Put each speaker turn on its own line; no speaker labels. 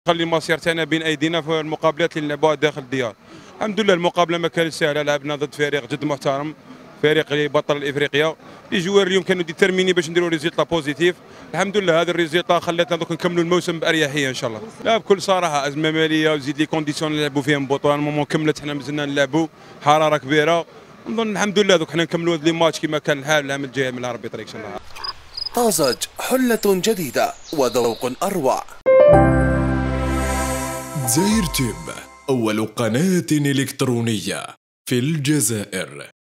خلي المصير تاعنا بين ايدينا في المقابلات اللي نلعبوها داخل الديار. الحمد لله المقابله ما كانتش سهله، لعبنا ضد فريق جد محترم، فريق اللي بطل الافريقيا. لي جوار اليوم كانوا ديترميني باش نديروا ريزلتا بوزيتيف. الحمد لله هذا الريزلتا خلاتنا دوك نكملوا الموسم باريحيه ان شاء الله. لا بكل صراحه ازمه ماليه وزيد لي كونديسيون اللي نلعبوا فيهم بطوله المومون كملت، حنا مازلنا نلعبوا حراره كبيره. نظن الحمد لله دوك حنا نكملوا هذا لي ماتش كما كان الحال العام الجاي من ربي يطريق ان شاء الله.
طازج حلة جديدة وذوق أروع.
دزاير تيب، أول قناة إلكترونية في الجزائر.